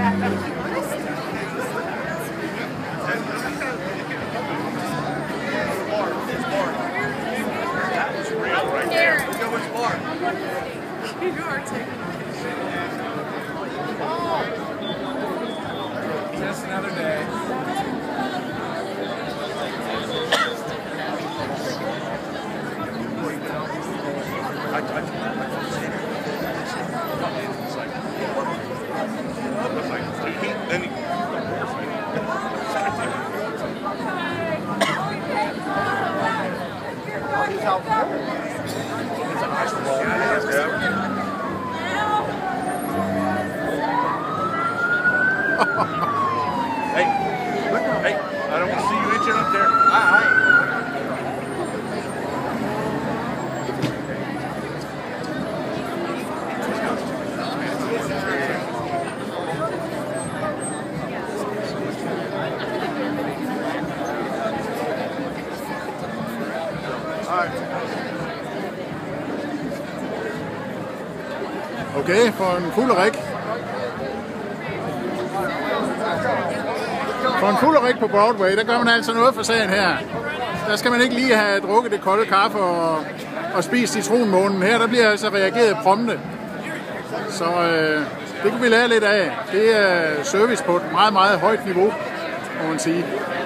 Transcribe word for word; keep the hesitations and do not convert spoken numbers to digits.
Just another day. Hey, hey, I don't want to see you itching up there. All right. Okay, for en fuld rig. For en fuld rig på Broadway, der gør man altså noget for sagen her. Der skal man ikke lige have drukket det kolde kaffe og, og spist citronmånen. Her der bliver altså reageret prompte. Så øh, det kan vi lære lidt af. Det er service på et meget, meget højt niveau, må man sige.